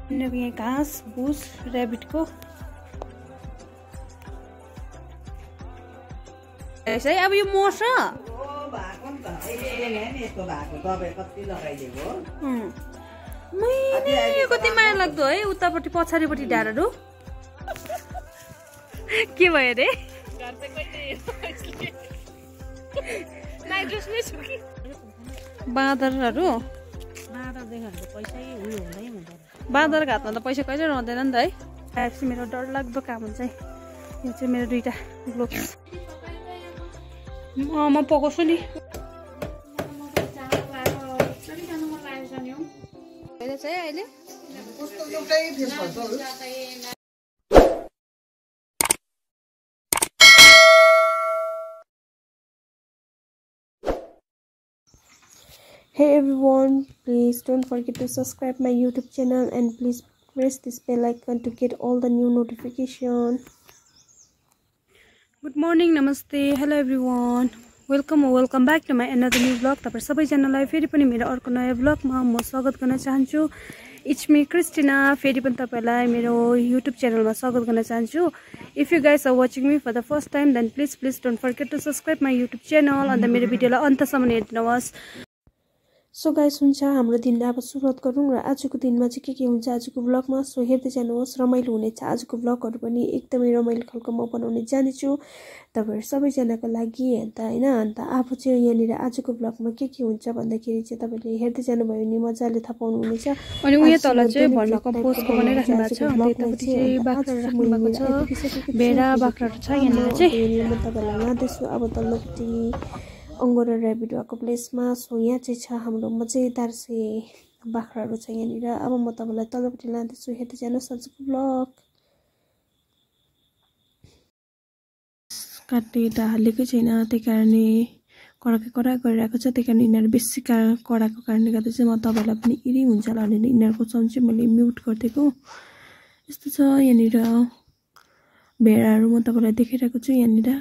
यहाँ घाँस भुस ऱ्याबिटको है। अब यो मर्छ कति माया लाग्दो है। उतापट्टि पछाडिपट्टि ढाडहरू के भयो रे बाँदरहरू बाँदरको हातमा त पैसा कहिले रहँदैन नि त है। आएपछि मेरो डरलाग्दो काम हुन्छ है। यो चाहिँ मेरो दुईटा ग्लोभ्स म पकाउँछु नि। अहिले Hey everyone, please don't forget to subscribe my YouTube channel and please press this bell icon to get all the new notification. Good morning, namaste, hello everyone. Welcome back to my another new vlog. तपाईहरु सबैजनालाई फेरि पनि मेरो अर्को नयाँ vlogमा म स्वागत गर्न चाहन्छु. It's me Christina. फेरि पनि तपाईहरुलाई मेरो YouTube च्यानलमा स्वागत गर्न चाहन्छु. If you guys are watching me for the first time then please don't forget to subscribe my YouTube channel and मेरो भिडियोलाई अन्तसम्म हेर्नुहोस्. सो गाइस हुन्छ हाम्रो दिनलाई अब सुरुवात गरौँ र आजको दिनमा चाहिँ के हुन्छ आजको ब्लगमा सो हेर्दै जानुहोस्. रमाइलो हुनेछ आजको ब्लगहरु पनि एकदमै रमाइलो खालको म बनाउने जानेछु तपाईहरु सबैजनाको लागि अन्त हैन. अन्त अब चाहिँ यहाँनिर आजको ब्लगमा के हुन्छ भन्दाखेरि चाहिँ तपाईले हेर्दै जानुभयो भने मजाले थाहा पाउनु हुनेछ. अनि उयो तल चाहिँ भर्मी कम्पोस्टको बनाइराख्नु भएको छ. अनि त्यतापट्टि चाहिँ बाख्रा राख्नु भएको छ. भेडा बाख्राहरु छ यहाँनिर चाहिँ म तपाईलाई लाँदैछु अब तल्लोपट्टि अंगोरा ऱ्याबिट भएको प्लेसमा. सो यहाँ चाहिँ छ हाम्रो मजेदार चाहिँ बाख्राहरू छ यहाँनिर. अब म तपाईलाई तलपट्टि लाँदैछु हेर्दै जानुहोस् आजको ब्लग. काट्दै त हालेकै छैन त्यही कारणले कडा गरिरहेको छ. त्यही कारण यिनीहरू बेसी कडाको कारणले गर्दा चाहिँ म तपाईलाई पनि इरी हुन्छ होला भनेर यिनीहरूको साउन्ड चाहिँ मैले म्युट गरिदिएको. यस्तो छ यहाँनिर भेडाहरू म तपाईलाई देखाइरहेको छु. यहाँनिर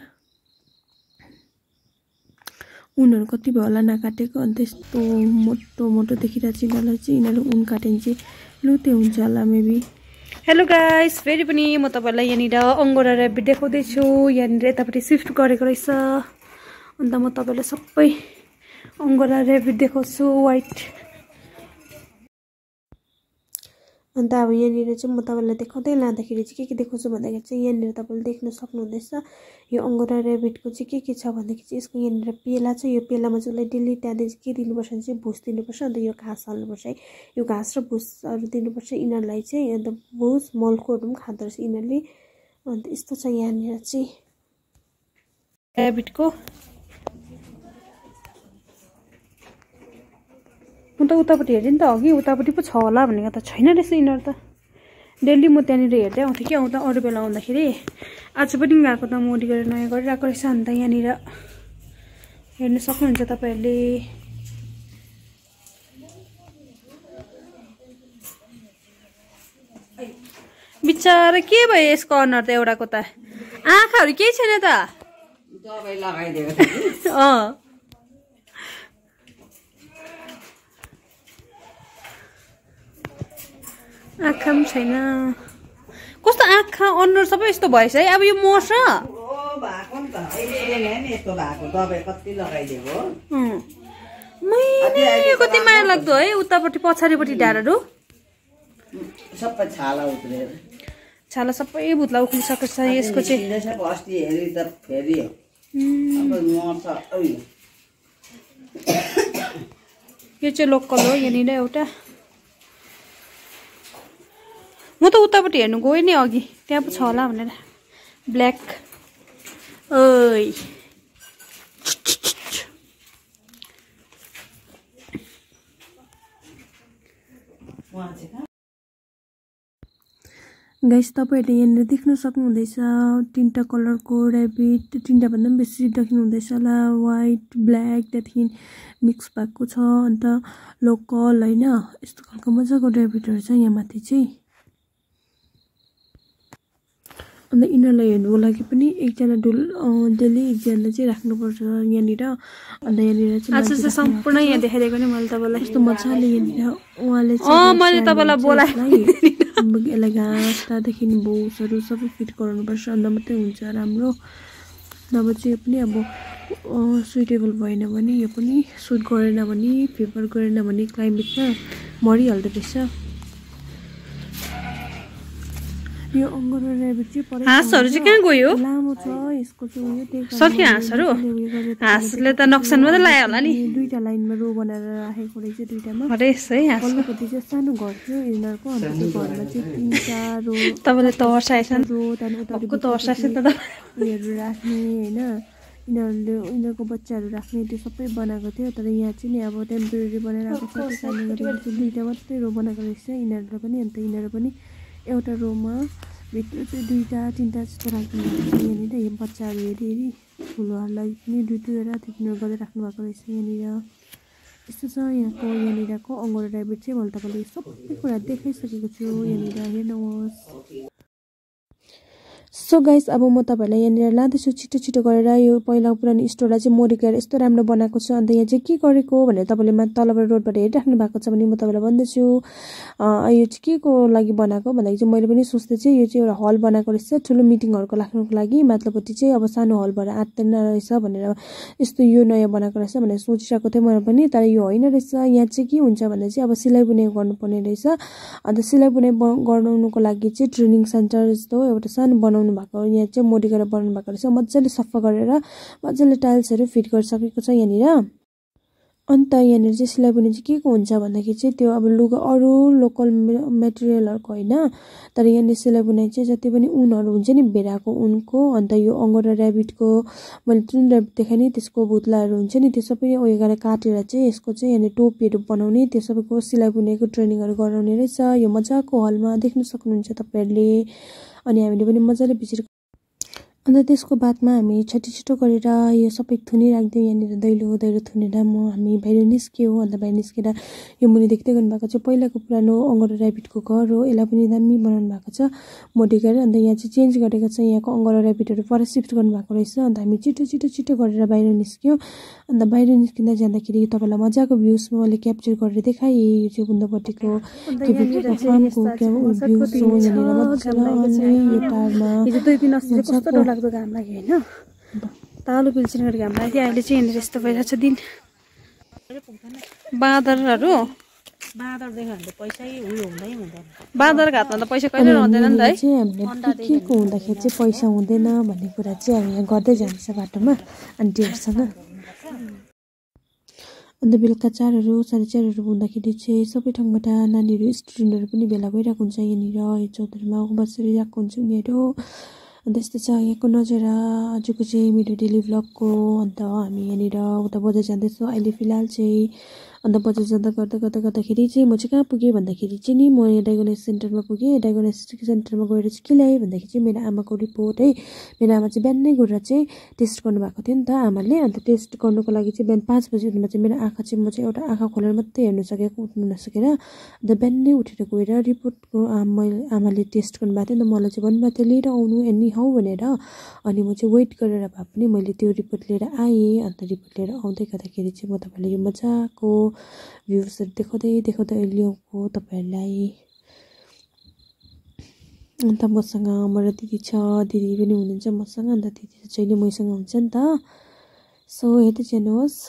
उनहरु कति भयो होला नकाटेको. अनि त्यस्तो मोटो देखिरहेको छ यिनीहरूलाई चाहिँ. यिनीहरू उन काट्यो भने चाहिँ लुते हुन्छ होला मेबी. हेलो गाइस फेरि पनि म तपाईलाई यहाँनिर अंगोरा ऱ्याबिट देखाउँदै छु. यहाँनिर यतापट्टि शिफ्ट गरेको रहेछ. अन्त म तपाईलाई सबै अंगोरा ऱ्याबिट देखाउँछु व्हाइट. अन्त अब यहाँनिर चाहिँ म तपाईलाई देखाउँदै लाँदाखेरि चाहिँ के देखाउँछु भन्दाखेरि चाहिँ यहाँनिर तपाईले देख्न सक्नुहुँदैछ यो अंगोरा ऱ्याबिटको चाहिँ के छ भन्दाखेरि चाहिँ यसको यहाँनिर पेला छ. यो पेलामा चाहिँ उसलाई डेली त्यहाँदेखि के दिनुपर्छ भने चाहिँ भुस दिनुपर्छ. अन्त यो घाँस हाल्नुपर्छ है. यो घाँस र भुसहरू दिनुपर्छ यिनीहरूलाई चाहिँ. अन्त भुस मलकोहरू पनि खाँदो रहेछ यिनीहरूले. अन्त यस्तो छ यहाँनिर चाहिँ ऱ्याबिटको. म त उतापट्टि हेरेँ नि त अघि उतापट्टि पो छ होला भनेको त छैन रहेछ यिनीहरू त. डेली म त्यहाँनिर हेर्दै आउँथेँ कि आउँदा अरू बेला आउँदाखेरि. आज पनि गएको त मोडी गरेर नयाँ गरिरहेको रहेछ. अन्त यहाँनिर हेर्न सक्नुहुन्छ तपाईँहरूले. बिचारा के भयो यसको अनुहार त एउटाको त आँखाहरू केही छैन त. दबाई लगाइदिएको थिएँ. आँखा पनि छैन. कस्तो आँखा अनुहार सबै यस्तो भएछ है. अब यो मर्छ कति माया लाग्दो है. उतापट्टि पछाडिपट्टि ढाडहरू सबै छाला सबै भुत्ला उक्लिसकेको छ. यसको चाहिँ यो चाहिँ लोकल हो यहाँनिर एउटा. म त उतापट्टि हेर्नु गएँ नि अघि त्यहाँ पो छ होला भनेर. ब्ल्याक ओइ गाइस तपाईहरुले यहाँनिर देख्न सक्नुहुँदैछ तीनटा कलरको ऱ्याबिट. तीनटा भन्दा पनि बेसी देख्नुहुँदैछ होला. व्हाइट ब्ल्याक त्यहाँदेखि मिक्स भएको छ. अन्त लोकल हैन यस्तो खालको मजाको ऱ्याबिटहरु छ यहाँ माथि चाहिँ. अन्त यिनीहरूलाई हेर्नुको लागि पनि एकजना डेली एकजना चाहिँ राख्नुपर्छ यहाँनिर. अन्त यहाँनिर चाहिँ सम्पूर्ण यहाँ देखाइदिएको नि मैले तपाईँलाई. यस्तो मजाले यहाँनिर उहाँले चाहिँ मैले तपाईँलाई बोलाएँ यसलाई घाँस त्यहाँदेखि भुसहरू सबै फिट गराउनुपर्छ अन्त मात्रै हुन्छ राम्रो नभए चाहिँ पनि अब सुइटेबल भएन भने यो पनि सुट गरेन भने फेभर गरेन भने क्लाइमेटमा मरिहाल्दो रहेछ यो अङ्गोरा ऱ्याबिट चाहिँ हाँसहरू चाहिँ कहाँ गयो लामो छ यसको चाहिँ उयो त्यही सक्यो हाँसहरू हाँसले त नक्सान मात्रै लाग्यो होला नि दुईटा लाइनमा रो बनाएर राखेको रहेछ दुईटामा रहेछ है हाँस पल्लोपट्टि चाहिँ सानो घर थियो यिनीहरूको अन्त त्यो घरमा चाहिँ 3-4 रो तपाईँले तर्साएछ रो त्यहाँदेखि उता तर्साएछ त उयोहरू राख्ने होइन यिनीहरूको बच्चाहरू राख्ने त्यो सबै बनाएको थियो तर यहाँ चाहिँ नि अब टेम्पोरेरी बनाइरहेको छ त्यस कारणले गर्दा चाहिँ दुईटा मात्रै रो बनाएको रहेछ यिनीहरूलाई पनि अन्त यिनीहरू पनि एउटा रोमा भित्र चाहिँ 2-3टा जस्तो राखिदिएको रहेछ यहाँनिर यो बच्चाहरू हेरी ठुलोहरूलाई पनि दुईवटा तिनीहरू गरेर राख्नु भएको रहेछ यहाँनिर यस्तो छ यहाँनिरको अङ्गोरा ऱ्याबिट चाहिँ मैले तपाईँलाई सबै कुरा देखाइसकेको छु यहाँनिर हेर्नुहोस् सो गाइस अब म तपाईँलाई यहाँनिर लाँदैछु छिटो छिटो गरेर यो पहिला पुरानो स्टोरलाई चाहिँ मोडिफाई यस्तो राम्रो बनाएको छ अन्त यहाँ चाहिँ के गरेको भनेर तपाईँले तलबाट रोडबाट हेरिराख्नु भएको छ भने म तपाईँलाई भन्दैछु यो चाहिँ के को लागि बनाएको भन्दाखेरि चाहिँ मैले पनि सोच्दै चाहिँ यो चाहिँ एउटा हल बनाएको रहेछ ठुलो मिटिङहरूको राख्नुको लागि माथिल्लोपट्टि चाहिँ अब सानो हलबाट आँट्दैन रहेछ भनेर यस्तो यो नयाँ बनाएको रहेछ भनेर सोचिरहेको थिएँ मैले पनि तर यो होइन रहेछ यहाँ चाहिँ के हुन्छ भन्दा चाहिँ अब सिलाइ बुनाइ गर्नुपर्ने रहेछ अन्त सिलाइ बुनाइ गराउनुको लागि चाहिँ ट्रेनिङ सेन्टर जस्तो एउटा सानो बनाउनु भएको यहाँ चाहिँ मोडी गरेर बनाउनु भएको रहेछ मजाले सफा गरेर मजाले टाइल्सहरू फिट गरिसकेको छ यहाँनिर अन्त यहाँनिर चाहिँ सिलाइ बुनाइ चाहिँ के को हुन्छ भन्दाखेरि चाहिँ त्यो अब लुगा अरू लोकल मेटेरियलहरूको होइन तर यहाँनिर सिलाइ बुनाइ चाहिँ जति पनि ऊनहरू हुन्छ नि भेडाको ऊनको अन्त यो अङ्गोरा ऱ्याबिटको मैले जुन ऱ्याबिट देखाएँ नि त्यसको भुत्लाहरू हुन्छ नि त्यो सबै उयो गरेर काटेर चाहिँ यसको चाहिँ यहाँनिर टोपीहरू बनाउने त्यो सबैको सिलाइ बुनाइको ट्रेनिङहरू गराउने रहेछ यो मजाको हलमा देख्न सक्नुहुन्छ तपाईँहरूले अनि हामीले पनि मजाले भिजिट अन्त त्यसको बादमा हामी छिटो गरेर यो सबै थुनिराख्दियौँ यहाँनिर दैलो थुनेर हामी बाहिर निस्क्यौँ अन्त बाहिर निस्केर यो मुनि देख्दै गर्नुभएको छ पहिलाको पुरानो अङ्गोरा ऱ्याबिटको घर हो यसलाई पनि दामी बनाउनु भएको छ मोडी गरेर अन्त यहाँ चाहिँ चेन्ज गरेको छ यहाँको अङ्गोरा ऱ्याबिटहरू पर सिफ्ट गर्नुभएको रहेछ अन्त हामी छिटो गरेर बाहिर निस्क्यौँ अन्त बाहिर निस्किँदा जाँदाखेरि तपाईँलाई मजाको भ्युज मैले क्याप्चर गरेर देखाएँ यो चाहिँ बुन्दपट्टिको फार्मको भ्युज हो यहाँनिर मजाले यो टारमा लाग्दो घाम लाग्यो होइन तालो पिल्सिन गरी घाम लाग्यो अहिले चाहिँ यहाँनिर यस्तो भइरहेको छ दिन बाँदरहरू बाँदर देख्यो भने त पैसै उयो हुँदै हुँदैन बाँदरको हातमा त पैसा कहिले रहँदैन नि त है चाहिँ हामीले के को हुँदाखेरि चाहिँ पैसा हुँदैन भन्ने कुरा चाहिँ अब यहाँ गर्दै जान्छ बाटोमा आन्टीहरूसँग अन्त बेलुका 4:00 4:30 हुँदाखेरि चाहिँ सबै ठाउँबाट नानीहरू स्टुडेन्टहरू पनि भेला भइरहेको हुन्छ यहाँनिर चौधरीमा बसिरहेको हुन्छ उनीहरू अन्त यस्तो छ यहाँको नजारा आजको चाहिँ मेरो डेली भ्लगको अन्त हामी यहाँनिर उता बजार जाँदैछौँ अहिले फिलहाल चाहिँ अन्त बजार जाँदा गर्दाखेरि चाहिँ म चाहिँ कहाँ पुगेँ भन्दाखेरि चाहिँ नि म यहाँ डायग्नोसिस सेन्टरमा पुगेँ डायग्नोसिस सेन्टरमा गएर चाहिँ के ल्याएँ भन्दाखेरि चाहिँ मेरो आमाको रिपोर्ट है मेरो आमा चाहिँ बिहानै गएर चाहिँ टेस्ट गर्नुभएको थियो नि त आमाले अन्त टेस्ट गर्नुको लागि चाहिँ बिहान 5 बजीमा चाहिँ मेरो आँखा चाहिँ म चाहिँ एउटा आँखा खोलेर मात्रै हेर्नु सकेको उठ्नु नसकेर अन्त बिहानै उठेर गएर रिपोर्टको आमाले टेस्ट गर्नुभएको थियो नि त मलाई चाहिँ भन्नुभएको थियो लिएर आउनु एनी हाउ भनेर अनि म चाहिँ वेट गरेर भए पनि मैले त्यो रिपोर्ट लिएर आएँ अन्त रिपोर्ट लिएर आउँदै गर्दाखेरि चाहिँ म तपाईँलाई यो मजाको भ्युजहरू देखाउँदै ल्याएको तपाईँहरूलाई अन्त मसँग मेरो दिदी छ दिदी पनि हुनुहुन्छ मसँग अन्त दिदी चाहिँ मैसँग हुन्छ नि त सो हेर्दै जानुहोस्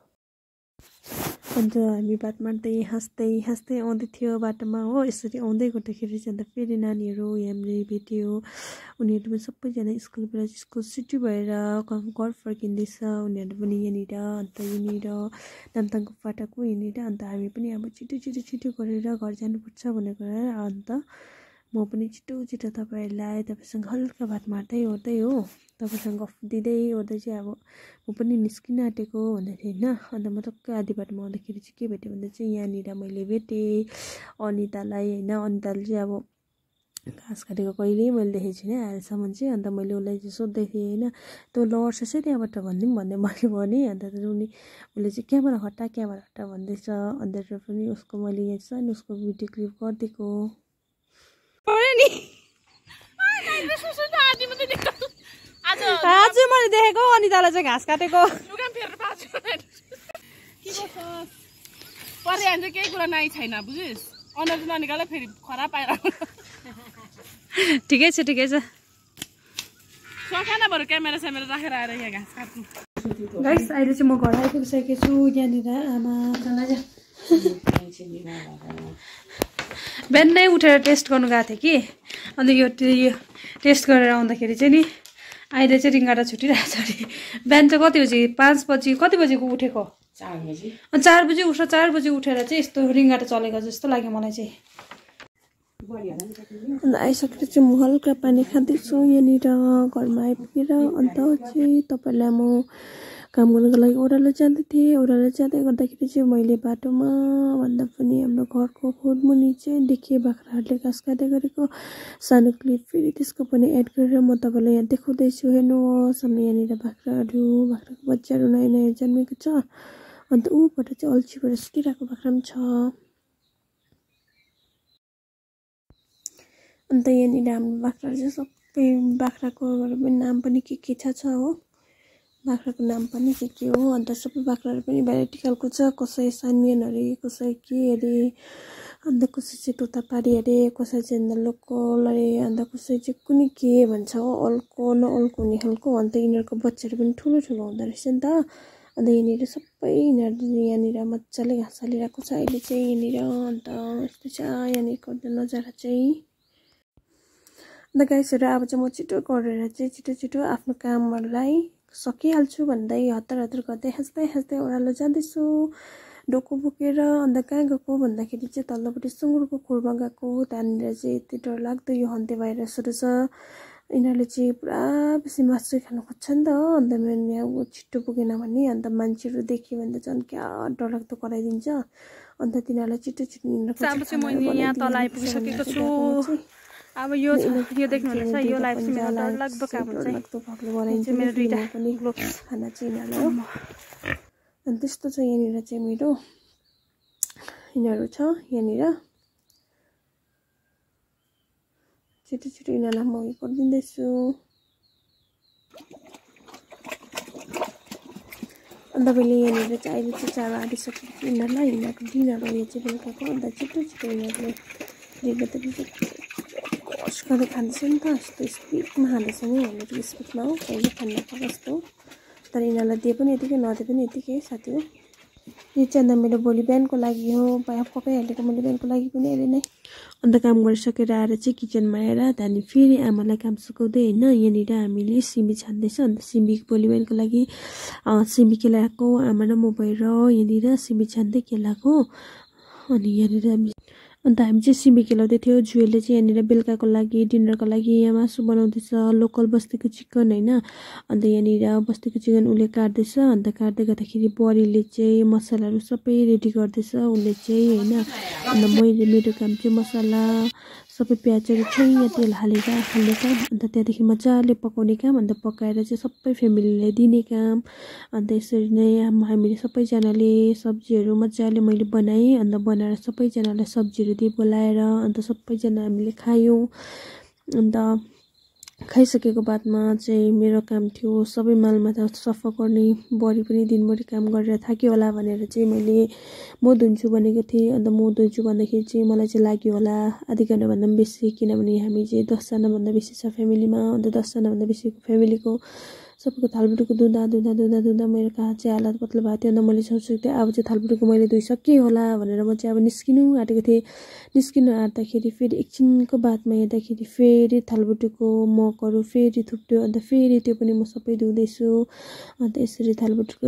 अन्त हामी बात मार्दै हाँस्दै आउँदै थियो बाटोमा हो यसरी आउँदै गर्दाखेरि चाहिँ अन्त फेरि नानीहरू हामीले भेट्यो उनीहरू पनि सबैजना स्कुलबाट स्कुल छुट्टी भएर घर फर्किँदैछ उनीहरू पनि यहाँनिर अन्त यहाँनिर नामथाङको फाटाको यहाँनिर अन्त हामी पनि अब छिटो गरेर घर जानुपर्छ भनेर अन्त म पनि छिटो तपाईँसँग हल्का बात मार्दै ओर्दै हो तपाईँसँग गफ दिँदै ओर्दै चाहिँ अब म पनि निस्किन आँटेको भन्दाखेरि होइन अन्त म टक्कै आधी बाटोमा आउँदाखेरि चाहिँ के भेटेँ भन्दा चाहिँ यहाँनिर मैले भेटेँ अनितालाई होइन अनिताले चाहिँ अब घाँस काटेको कहिल्यै मैले देखेको छुइनँ अहिलेसम्म चाहिँ अन्त मैले उसलाई चाहिँ सोध्दै थिएँ होइन तँ लड्छस् है त्यहाँबाट भन्ने मैले भने अन्त उसले चाहिँ क्यामेरा हटा भन्दैछ अन्त पनि उसको मैले यहाँ सानो उसको भिडियो क्लिप गरिदिएको आज मैले देखेको अनितालाई चाहिँ घाँस काटेको पर्यान्छ केही कुरा नाइ छैन बुझिस् अनुहार ननिकाल फेरि खराब पाइरहेको ठिकै छ ठिकै छ सखाना बरु क्यामेरा स्यामेरा राखेर आएर यहाँ घाँस काट्नु गाइस अहिले चाहिँ म घर आइपुगिसकेको छु यहाँनिर आमासँग बिहानै उठेर टेस्ट गर्नु गएको थिएँ कि अन्त यो टेस्ट गरेर आउँदाखेरि चाहिँ नि अहिले चाहिँ रिङ्गाटा छुटिरहेको छ अरे बिहान चाहिँ कति बजी 5 बजी कति बजीको उठेको 4 बजी उठ्छ 4 बजी उठेर चाहिँ यस्तो रिङ्गाटा चलेको जस्तो लाग्यो मलाई चाहिँ अन्त आइसकेर चाहिँ म हल्का पानी खाँदैछु यहाँनिर घरमा आइपुगेर अन्त चाहिँ तपाईँलाई म काम गर्नको लागि ओह्रालो जाँदै थिएँ ओह्रालो जाँदै गर्दाखेरि चाहिँ मैले बाटोमा भन्दा पनि हाम्रो घरको खोरमुनि चाहिँ देखेँ बाख्राहरूले घाँस खाँदै गरेको सानो क्लिप फेरि त्यसको पनि एड गरेर म तपाईँलाई यहाँ देखाउँदैछु हेर्नुहोस् हाम्रो यहाँनिर बाख्राको बच्चाहरू नयाँ नयाँ जन्मेको छ अन्त ऊबाट चाहिँ अल्छीबाट सुतिरहेको बाख्रा पनि छ अन्त यहाँनिर हाम्रो बाख्राहरू चाहिँ सबै बाख्राको नाम पनि के छ हो बाख्राको नाम पनि के हो अन्त सबै बाख्राहरू पनि भेराइटिकलको छ कसै सानियन अरे कसै के अरे अन्त कसै चाहिँ तोतापारी अरे कसै चाहिँ लोकल अरे अन्त कसै चाहिँ कुनै के भन्छ हो अल्को नअल्को हुने खालको अन्त यिनीहरूको बच्चाहरू पनि ठुलो ठुलो हुँदो रहेछ नि त अन्त यहाँनिर सबै यिनीहरू यहाँनिर मजाले घाँस हालिरहेको छ अहिले चाहिँ यहाँनिर अन्त यस्तो छ यहाँनिरको नजारा चाहिँ अन्त गाइसहरू अब चाहिँ म छिटो गरेर चाहिँ छिटो आफ्नो कामहरूलाई सकिहाल्छु भन्दै हतार गर्दै हाँस्दै ओह्रालो जाँदैछु डोको बोकेर अन्त कहाँ गएको भन्दाखेरि चाहिँ तल्लोपट्टि सुँगुरको खोरमा गएको त्यहाँनिर चाहिँ यति डर लाग्दो यो हन्ते भाइरसहरू छ यिनीहरूले चाहिँ पुरा बेसी मासु खानु खोज्छ नि त अन्त मैले अब छिटो पुगेन भने अन्त मान्छेहरू देख्यो भने त झन् क्या डरलाग्दो कराइदिन्छ अन्त तिनीहरूलाई छिटो यहाँ तल आइपुगिसकेको छु अब यो देख्नुहुँदैछ यो लाइफ चाहिँ मेरो डरलाग्दो काम हुन्छ मेरो दुईटा ग्लोभ्स खाना चाहिँ यिनीहरूलाई अनि त्यस्तो छ यहाँनिर चाहिँ मेरो यिनीहरू छ यहाँनिर छिटो यिनीहरूलाई म उयो गरिदिँदैछु अन्त मैले यहाँनिर चाहिँ अहिले चाहिँ चारो आँटिसकेको यिनीहरूलाई यिनीहरूको डिनर यो चाहिँ बेलुकाको अन्त छिटो यिनीहरूले गरेर खाँदैछ नि त यस्तो स्पिडमा खाँदैछ नि हामीहरू स्पिडमा हो कहिले खाँदा जस्तो तर यिनीहरूलाई दिए पनि यतिकै नदिए पनि यतिकै साथी हो यो चाहिँ अन्त मेरो भोलि बिहानको लागि हो पकाइहालेको मैले बिहानको लागि पनि अहिले नै अन्त काम गरिसकेर आएर चाहिँ किचनमा आएर त्यहाँदेखि फेरि आमालाई काम सिकाउँदै होइन यहाँनिर हामीले सिमी छान्दैछ अन्त सिमी भोलि बिहानको लागि सिमी केलाएको आमा र म भएर यहाँनिर सिमी छान्दै केलाएको अनि यहाँनिर अन्त हामी चाहिँ सिमी केलाउँदै थियो जुवेलले चाहिँ यहाँनिर बेलुकाको लागि डिनरको लागि यहाँ मासु बनाउँदैछ लोकल बस्तीको चिकन होइन अन्त यहाँनिर बस्तीको चिकन उसले काट्दैछ अन्त काट्दै गर्दाखेरि बुहारीले चाहिँ मसलाहरू सबै रेडी गर्दैछ उसले चाहिँ होइन अन्त मैले मेरो काम चाहिँ मसला सबै प्याजहरू छैन तेल हालेर हाल्ने काम अन्त त्यहाँदेखि मजाले पकाउने काम अन्त पकाएर चाहिँ सबै फ्यामिलीलाई दिने काम अन्त यसरी नै हामीले सबैजनाले सब्जीहरू मजाले मैले बनाएँ अन्त बनाएर सबैजनालाई सब्जीहरू दिए बोलाएर अन्त सबैजना हामीले खायौँ अन्त खाइसकेको बादमा चाहिँ मेरो काम थियो सबै मालमाथा सफा गर्ने बुहारी पनि दिनभरि काम गरेर थाक्यो होला भनेर चाहिँ मैले म धुन्छु भनेको थिएँ अन्त म धुन्छु भन्दाखेरि चाहिँ मलाई चाहिँ लाग्यो होला आधी घन्टाभन्दा पनि बेसी किनभने हामी चाहिँ 10 जनाभन्दा बेसी छ फ्यामिलीमा अन्त 10 जनाभन्दा बेसीको फ्यामिलीको सबैको थालबुटुको धुँदा मेरो कहाँ चाहिँ हालत पत्लो भएको थियो अन्त मैले सोचेको थिएँ अब चाहिँ थालबुटुको मैले धोइसकेँ होला भनेर म चाहिँ अब निस्किनु आँटेको थिएँ निस्किनु आँट्दाखेरि फेरि एकछिनको बादमा हेर्दाखेरि फेरि थालबुटुको मगहरू फेरि थुप्रियो अन्त फेरि त्यो पनि म सबै धुँदैछु अन्त यसरी थालबुटुको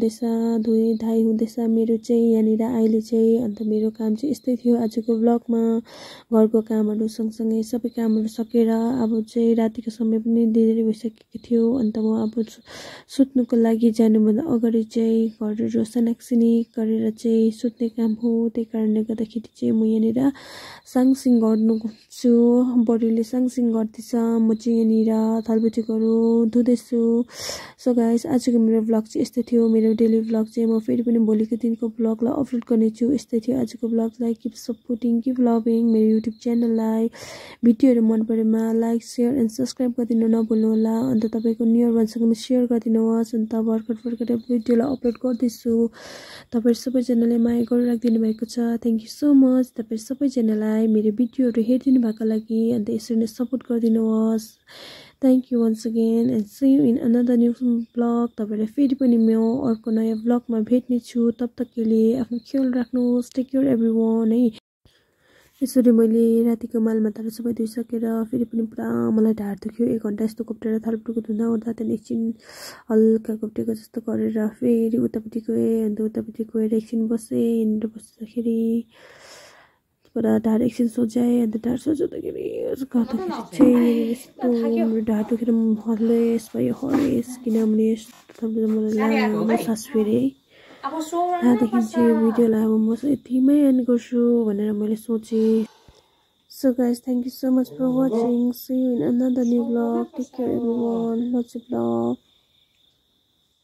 धुइ धाइ हुँदैछ मेरो चाहिँ यहाँनिर अहिले चाहिँ अन्त मेरो काम चाहिँ यस्तै थियो आजको ब्लगमा घरको कामहरू सँगसँगै सबै कामहरू सकेर अब चाहिँ रातिको समय पनि धेरै भइसकेको थियो अन्त म अब सुत्नुको लागि जानुभन्दा अगाडि चाहिँ घरहरू सनाकसिनिक गरेर चाहिँ सुत्ने काम हो त्यही कारणले गर्दाखेरि चाहिँ म यहाँनिर साङसिङ गर्छु बडीले साङसिङ गर्दैछ म चाहिँ यहाँनिर थालबुटुकोहरू धुँदैछु सो गाइस आजको मेरो ब्लग चाहिँ यस्तै थियो मेरो डेली ब्लग चाहिँ म फेरि पनि भोलिको दिनको ब्लगलाई अपलोड गर्नेछु यस्तै थियो आजको ब्लगलाई किप सपोर्टिङ किप लभिङ मेरो युट्युब च्यानललाई भिडियोहरू मन परेमा लाइक सेयर एन्ड सब्सक्राइब गरिदिनु नभुल्नु होला अन्त तपाईँको नियरमा साथीभाइहरूसँग सेयर गरिदिनुहोस्। अन्त भर्खर भिडियोलाई अपलोड गर्दैछु। तपाईँहरू सबैजनाले माया गरिराखिदिनु भएको छ। थ्याङ्क यू सो मच तपाईँहरू सबैजनालाई मेरो भिडियोहरू हेरिदिनु भएको लागि। अन्त यसरी नै सपोर्ट गरिदिनुहोस्। Thank you once again and see you in another new vlog. तपाईँलाई फेरि पनि म अर्को नयाँ ब्लगमा भेट्ने छु। तब तकले आफ्नो ख्याल राख्नुहोस्। टेक केयर एभ्रिवान है। यसरी मैले रातिको मालमाताहरू सबै धोइसकेर फेरि पनि पुरा मलाई ढाड दुख्यो। 1 घन्टा यस्तो घोप्टेर थालपुटुको धुँदा ओर्दा त्यहाँदेखि एकछिन हल्का घोप्टेको जस्तो गरेर फेरि उतापट्टि गएँ। अन्त उतापट्टि गएर एकछिन बसेँ। यहाँनिर बस्दाखेरि पुरा ढाड एकछिन सोझाएँ। अन्त ढाड सोझाउँदाखेरि चाहिँ यस्तो मेरो ढाड दुखेर हरेस भयो हरेस। किनभने मलाई लामो सास फेरेँ। त्यहाँदेखि चाहिँ भिडियोलाई अब म यतिमै एन्ड गर्छु भनेर मैले सोचेँ। So guys thank you so much for watching. See you in another new vlog. Take care everyone. Lots of love.